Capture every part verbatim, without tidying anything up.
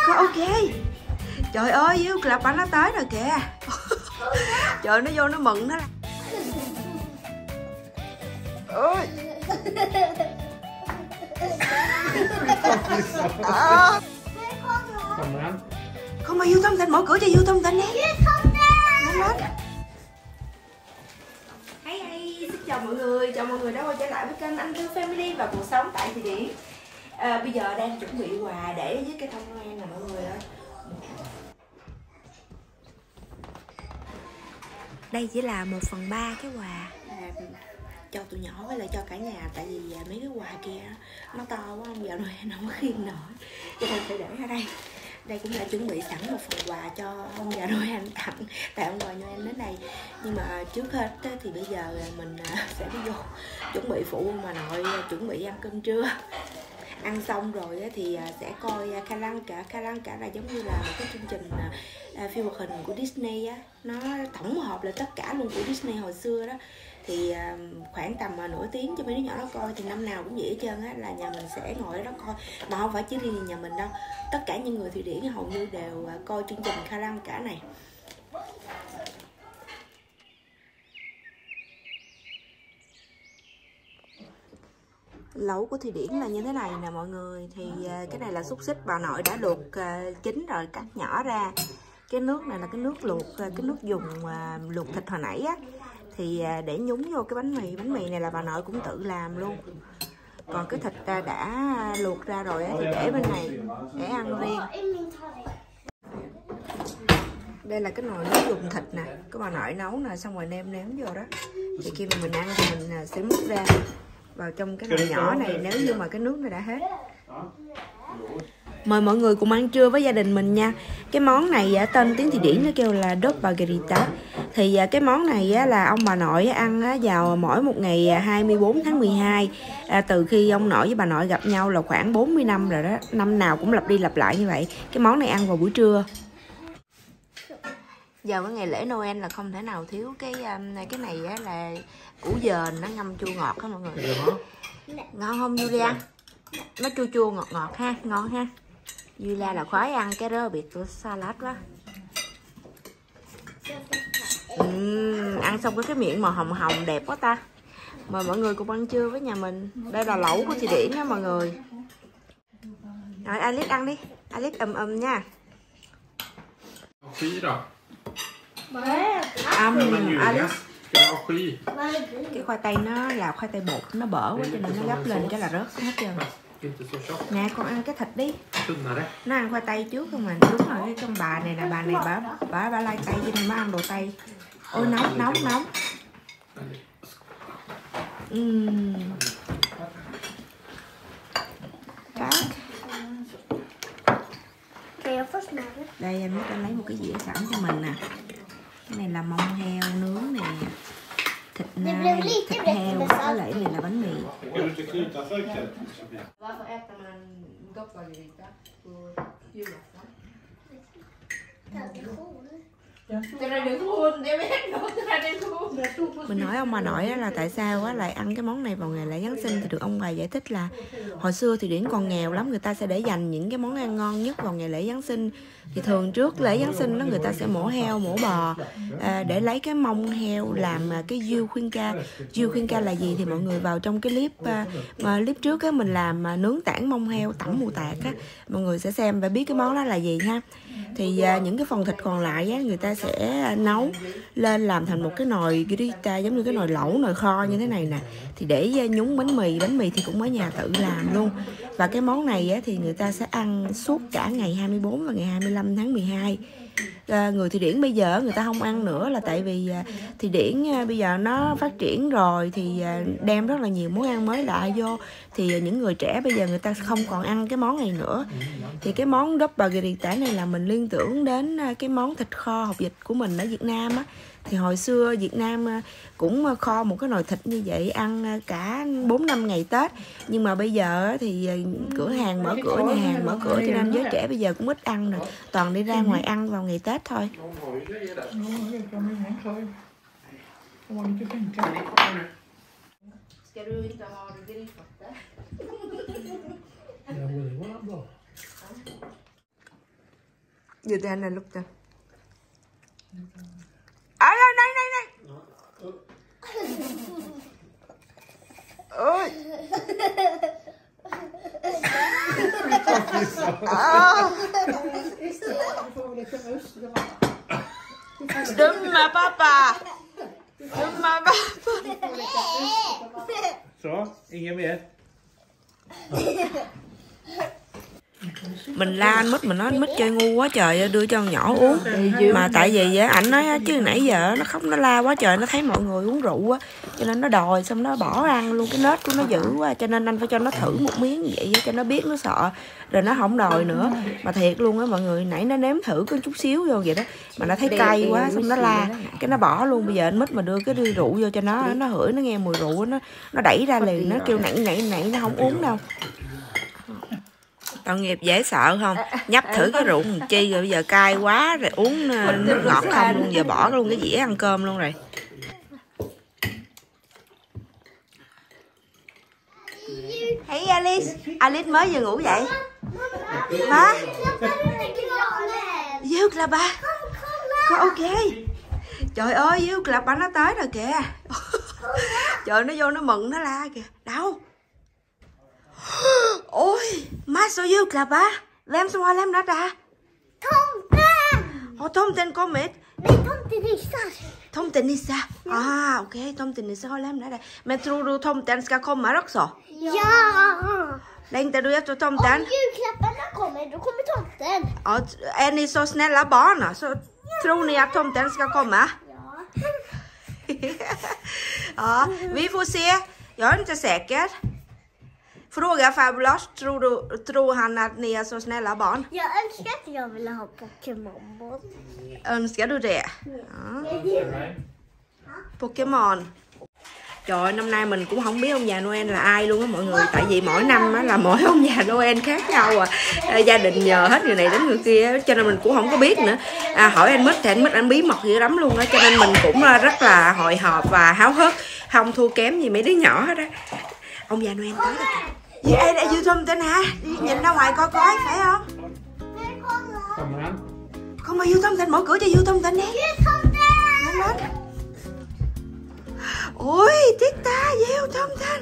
Ok. Trời ơi, với Club bánh nó tới rồi kìa. Trời, nó vô nó mừng nó. Ôi. À. Không mà Du Thông Tịnh, mở cửa cho Du Thông Tịnh đi. Lên lên. Hey, hey, xin chào mọi người, chào mọi người đã quay trở lại với kênh Anh Thư Family và cuộc sống tại Thụy Điển. À, bây giờ đang chuẩn bị quà để với cái thông Noel nè mọi người ơi. Đây chỉ là một phần ba cái quà à, cho tụi nhỏ với lại cho cả nhà, tại vì mấy cái quà kia nó to quá, ông già Noel không có khiêng nổi, cho nên phải để ở đây. Đây cũng đã chuẩn bị sẵn một phần quà cho ông già Noel tặng, tại ông già Noel đến đây. Nhưng mà trước hết thì bây giờ mình sẽ đi vô chuẩn bị phụ ông bà nội chuẩn bị ăn cơm trưa. Ăn xong rồi thì sẽ coi Kalanka. Kalanka là giống như là một cái chương trình phim hoạt hình của Disney á, nó tổng hợp là tất cả luôn của Disney hồi xưa đó. Thì khoảng tầm nửa tiếng cho mấy đứa nhỏ nó coi, thì năm nào cũng vậy hết trơn á, là nhà mình sẽ ngồi ở đó coi. Mà không phải chỉ riêng nhà mình đâu, tất cả những người Thụy Điển hầu như đều coi chương trình Kalanka này. Lẩu của Thụy Điển là như thế này nè mọi người. Thì cái này là xúc xích bà nội đã luộc chín rồi, cắt nhỏ ra. Cái nước này là cái nước luộc, cái nước dùng luộc thịt hồi nãy á, thì để nhúng vô cái bánh mì. Bánh mì này là bà nội cũng tự làm luôn. Còn cái thịt đã luộc ra rồi thì để bên này để ăn riêng. Đây là cái nồi nước dùng thịt nè, cái bà nội nấu nè, xong rồi nêm nếm vô đó. Thì khi mà mình ăn thì mình sẽ múc ra vào trong cái nồi nhỏ này nếu như mà cái nước này đã hết. Mời mọi người cùng ăn trưa với gia đình mình nha. Cái món này tên tiếng Thụy Điển nó kêu là Doppagerita. Thì cái món này là ông bà nội ăn vào mỗi một ngày hai mươi bốn tháng mười hai. À, từ khi ông nội với bà nội gặp nhau là khoảng bốn mươi năm rồi đó. Năm nào cũng lặp đi lặp lại như vậy. Cái món này ăn vào buổi trưa. Giờ cái ngày lễ Noel là không thể nào thiếu cái cái này là củ dền nó ngâm chua ngọt đó mọi người. Ngon không Julia? Nó chua chua ngọt ngọt ha, ngon ha. Julia là khoái ăn cái đó biệt của salad quá. Uhm, ăn xong có cái miệng màu hồng hồng đẹp quá ta. Mời mọi người cùng ăn trưa với nhà mình. Đây là lẩu của Thụy Điển đó mọi người. Rồi Alice ăn đi, Alice ầm ầm nha. Um, Alice. Cái khoai tây nó là khoai tây bột, nó bở quá cho nên nó gấp lên cái là rớt hết trơn. Nè con ăn cái thịt đi. Nó ăn khoai tây trước không mà. Đúng rồi, cái con bà này là bà này bà bà bà lai tây cho nên mới ăn đồ tây. Ôi nóng nóng nóng. Uhm. Cá. Đây em mới lấy một cái dĩa sẵn cho mình nè. Cái này là mông heo nướng nè, thịt nai, thịt heo, có lẽ này là bánh mì. Mình hỏi ông bà nội là tại sao lại ăn cái món này vào ngày lễ Giáng sinh, thì được ông bà giải thích là hồi xưa thì Điển còn nghèo lắm, người ta sẽ để dành những cái món ăn ngon nhất vào ngày lễ Giáng sinh. Thì thường trước lễ Giáng sinh đó người ta sẽ mổ heo, mổ bò à, để lấy cái mông heo làm cái diêu khuyên ca. Diêu khuyên ca là gì thì mọi người vào trong cái clip à, mà clip trước á mình làm à, nướng tảng mông heo tẩm mù tạt á, mọi người sẽ xem và biết cái món đó là gì ha. Thì à, những cái phần thịt còn lại á, người ta sẽ nấu lên làm thành một cái nồi grita, giống như cái nồi lẩu, nồi kho như thế này nè. Thì để nhúng bánh mì, bánh mì thì cũng ở nhà tự làm luôn. Và cái món này á, thì người ta sẽ ăn suốt cả ngày hai mươi bốn và ngày hai mươi lăm tháng mười hai. À, người Thụy Điển bây giờ người ta không ăn nữa là tại vì à, Thụy Điển à, bây giờ nó phát triển rồi thì à, đem rất là nhiều món ăn mới lạ vô. Thì những người trẻ bây giờ người ta không còn ăn cái món này nữa. Thì cái món Doppagerita này là mình liên tưởng đến à, cái món thịt kho hột vịt của mình ở Việt Nam á. Thì hồi xưa Việt Nam cũng kho một cái nồi thịt như vậy ăn cả bốn năm ngày Tết. Nhưng mà bây giờ thì cửa hàng mở cửa, nhà hàng mở cửa, cho nên giới trẻ bây giờ cũng ít ăn rồi. Toàn đi ra ngoài ăn vào ngày Tết thôi. Giờ đây này lúc ta. À đây đây đây đây. Ôi. À. Dumma pappa. Dumma pappa. Så, inget mer. Mình la anh Mít, mình nói anh Mít chơi ngu quá trời, đưa cho con nhỏ uống. Mà tại vì vậy ảnh nói chứ nãy giờ nó khóc nó la quá trời, nó thấy mọi người uống rượu á, cho nên nó đòi, xong nó bỏ ăn luôn, cái nết của nó dữ quá, cho nên anh phải cho nó thử một miếng vậy cho nó biết nó sợ, rồi nó không đòi nữa. Mà thiệt luôn á mọi người, nãy nó nếm thử có chút xíu vô vậy đó, mà nó thấy cay quá, xong nó la, cái nó bỏ luôn. Bây giờ anh Mít mà đưa cái ly rượu vô cho nó, nó hửi, nó nghe mùi rượu nó nó đẩy ra liền, nó kêu nãy nãy nãy nó không uống đâu. Tội nghiệp dễ sợ không? Nhấp thử cái rượu làm chi rồi bây giờ cay quá rồi uống nước ngọt không luôn, giờ bỏ luôn cái dĩa ăn cơm luôn rồi. Thấy Alice, Alice mới vừa ngủ dậy. Má. Dư là ba. Có ok. Trời ơi, Dư là ba nó tới rồi kìa. Trời nó vô nó mừng nó la kìa. Đâu? Oj, massor julklappar. Vem som har lämnat det? Tomten! Har tomten kommit? Nej, tomtenissar. Tomtenisse? Ah, okej, okay. Tomtenisse har lämnat det. Men tror du tomten ska komma också? Ja! Längtar du efter tomten? Om julklapparna kommer, då kommer tomten. Ja, är ni så snälla barn så tror ni att tomten ska komma? Ja. Ja, vi får se. Jag är inte säker. Fråga Fabulous, tror, du, tror han att ni är så snälla barn? Jag önskar att jag ville ha Pokémon. Önskar du det? Ja. Pokémon. Trời ơi, năm nay mình cũng không biết ông già Noel là ai luôn á mọi người. Tại vì mỗi năm á, là mỗi ông già Noel khác nhau à. Gia đình nhờ hết người này đến người kia, cho nên mình cũng không có biết nữa. À, hỏi anh Mít thì anh Mít anh bí mật dữ lắm luôn á. Cho nên mình cũng rất là hồi hộp và háo hức. Không thua kém gì mấy đứa nhỏ hết á. Ông già Noel tới rồi kìa. Gì đây là dư thông tin hả? Đi nhìn ra ngoài coi coi phải không? Không mà dư thông tin, mở cửa cho dư thông tin đi. Lên lên. Ôi tiếc ta dư thông tin.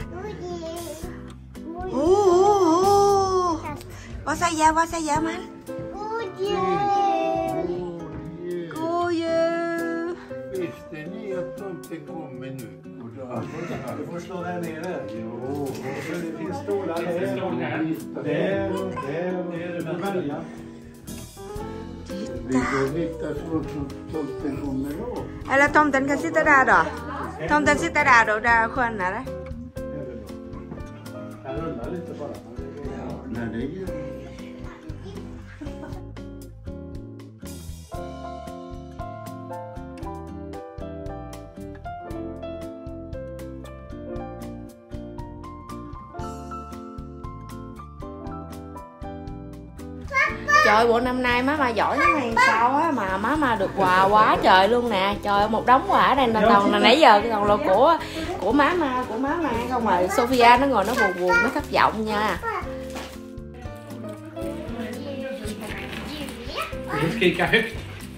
Ồ ồ ồ. Vad säger vad säger man? God jul! God jul! Visste ni att tomten kommer nu? Du får slå där nere. Jo, det finns stolar där. Där och där och där och välja. Vi går hitta så att tomten kommer då. Eller tomten kan sitta där då. Tomten sitter där då, där sjön är det. Han rullar lite bara. Nej, det gör Trời bộ năm nay má mà giỏi cái này sao á mà má mà được quà quá trời luôn nè. Trời một đống quà ở đây là toàn là nãy giờ còn là của của má ma của má ma không mà Sophia nó ngồi nó buồn buồn nó thất vọng nha. Du skrika högt.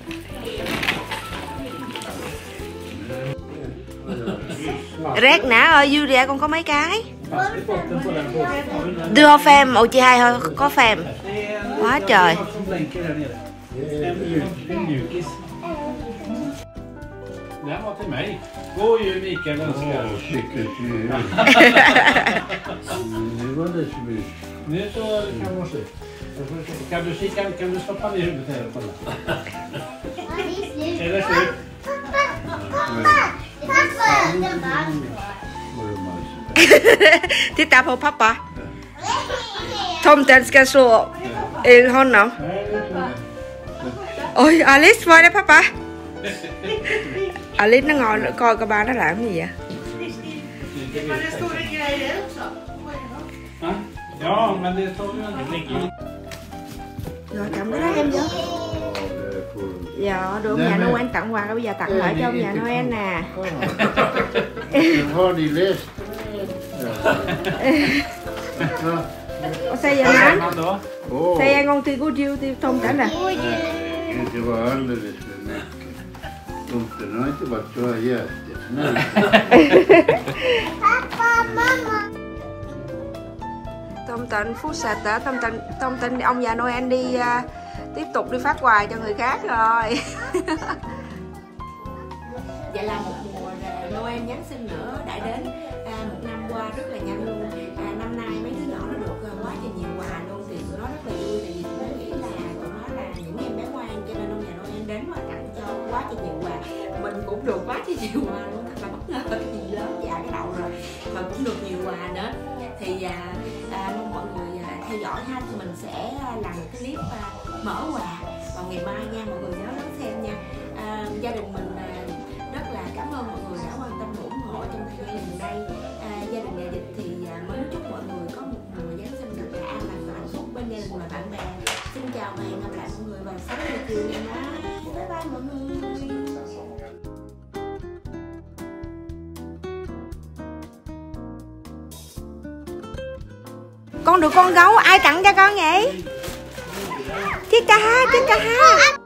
Rét nã ơi, dư rẻ con có mấy cái? Đưa phèm, ồ chị hai thôi, có phèm. Quá trời. Den var till mig. God jul Mikael önskar. Åh, vilket jul. Nu var det slut. Nu så kan man se. Kan du kika, kan du stoppa ner huvudet här och kolla? Är det slut? Titta på pappa. Tomten ska slå in honom. Ôi Alice, vad är det pappa? Alice nó ngồi nó coi các ba nó làm cái gì vậy? Ja, men det tar ju inte mycket. Rồi cầm cái đó em vô. Dạ, được ông già Noel tặng quà, bây giờ tặng lại cho ông già Noel nè. Har ni läst? Och säger han? Då? Åh, Säger en gång till god jul till tomten där. God jul! Det var alldeles för mycket. Tomten har inte varit så här jättesnäll. Pappa, mamma. Tom Tịnh Phú Sạch đã Tom Tịnh Tom Tịnh ông già Noel đi uh, tiếp tục đi phát quà cho người khác rồi. Vậy là một mùa Noel Giáng sinh nữa đã đến. À, một năm qua rất là nhanh luôn. À, năm nay mấy đứa nhỏ nó được uh, quá trời nhiều quà luôn, thì tụi nó rất là vui, tại vì tụi nó nghĩ là tụi nó là những em bé ngoan, cho nên ông già Noel đến và tặng cho quá trời nhiều quà. Mình cũng được quá trời nhiều quà luôn, thật là bất ngờ, gì lớn dạ cái đầu rồi mà cũng được nhiều quà nữa. Thì à, à, mong mọi người à, theo dõi ha, thì mình sẽ à, làm một cái clip à, mở quà vào ngày mai nha, mọi người nhớ đón xem nha. À, gia đình mình à, rất là cảm ơn mọi người đã quan tâm ủng hộ trong thời gian gần đây. À, gia đình nhà Dịch thì à, mến chúc mọi người có một mùa Giáng sinh thật là an lành và hạnh phúc bên gia đình và bạn bè. Xin chào và hẹn gặp lại mọi người vào sáu giờ chiều ngày mai. Bye bye mọi người. Con được con gấu ai tặng cho con vậy? Chiếc ca ha, chiếc ca ha.